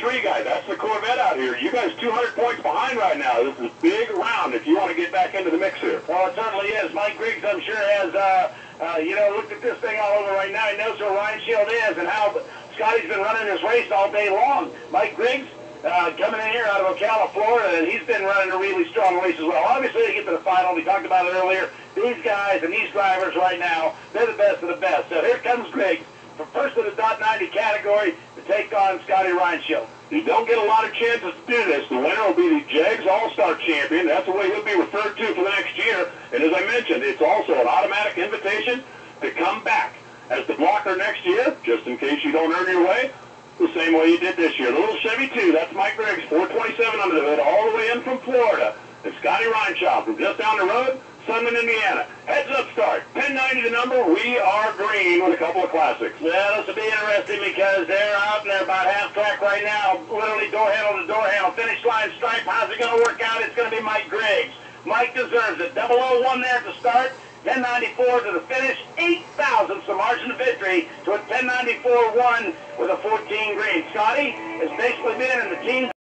3 guy. That's the Corvette out here. You guys 200 points behind right now. This is a big round if you want to get back into the mix here. Well, it certainly is. Mike Griggs, I'm sure, has, looked at this thing all over right now. He knows where Ryan Shield is and how Scotty's been running this race all day long. Mike Griggs, coming in here out of Ocala, Florida, and he's been running a really strong race as well. Obviously, they get to the final. We talked about it earlier. These guys and these drivers right now, they're the best of the best. So here comes Griggs, for first of the .90 category, to take on Scotty Ryan Shield. You don't get a lot of chances to do this. The winner will be the Jags All-Star Champion. That's the way he'll be referred to for the next year. And as I mentioned, it's also an automatic invitation to come back as the blocker next year, just in case you don't earn your way, the same way you did this year. The little Chevy 2, that's Mike Griggs, 427 under the hood, all the way in from Florida. And Scotty Rhineshaw from just down the road, Sunman, Indiana. Heads up start. 1090 the number. We are green with a couple of classics. Well, this will be interesting because they're out and they're about half track right now, literally door handle to door handle. Finish line stripe. How's it going to work out? It's going to be Mike Griggs. Mike deserves it. 001 there to start. 1094 to the finish. 8 thousandths the margin of victory to a 1094-1 with a 14 green. Scotty has basically been in the team